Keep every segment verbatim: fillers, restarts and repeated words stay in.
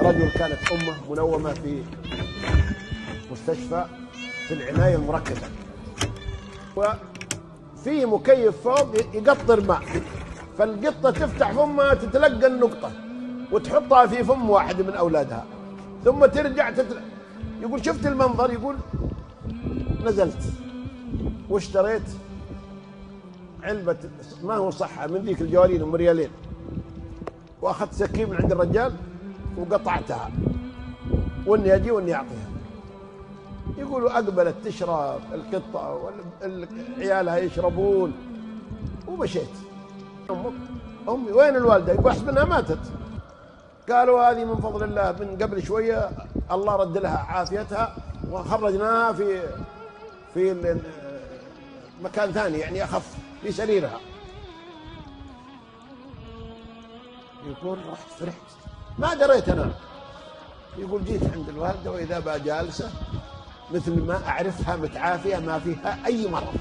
رجل كانت أمه منومة في مستشفى في العناية المركزة، وفي مكيف فوق يقطر ماء، فالقطة تفتح فمها تتلقى النقطة وتحطها في فم واحد من أولادها، ثم ترجع تتل... يقول شفت المنظر، يقول نزلت واشتريت علبة ما هو صحة من ذيك الجوالين ام ريالين، واخذت سكين من عند الرجال وقطعتها واني اجي واني اعطيها. يقولوا اقبلت تشرب القطة وعيالها يشربون، ومشيت. امك امي وين الوالدة؟ يقول احسب انها ماتت. قالوا هذه من فضل الله، من قبل شوية الله رد لها عافيتها وخرجناها في في مكان ثاني يعني اخف في سريرها. يقول رحت فرحت ما دريت انا. يقول جيت عند الوالده واذا بها جالسه مثل ما اعرفها متعافيه ما فيها اي مرض.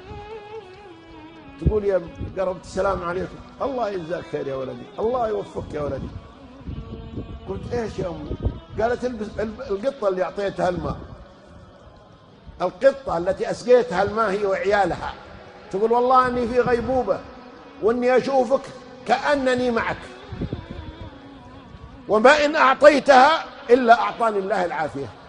تقول يا قربت السلام عليكم، الله يجزاك خير يا ولدي، الله يوفقك يا ولدي. قلت ايش يا امي؟ قالت القطه اللي اعطيتها الماء، القطه التي اسقيتها الماء هي وعيالها. تقول والله اني في غيبوبه واني اشوفك كانني معك، وما ان اعطيتها الا اعطاني الله العافيه.